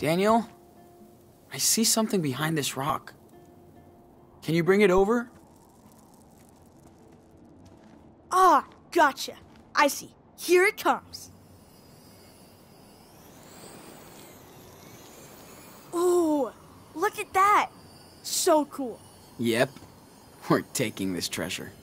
Daniel, I see something behind this rock. Can you bring it over? Ah, gotcha. I see. Here it comes. Ooh, look at that. So cool. Yep, we're taking this treasure.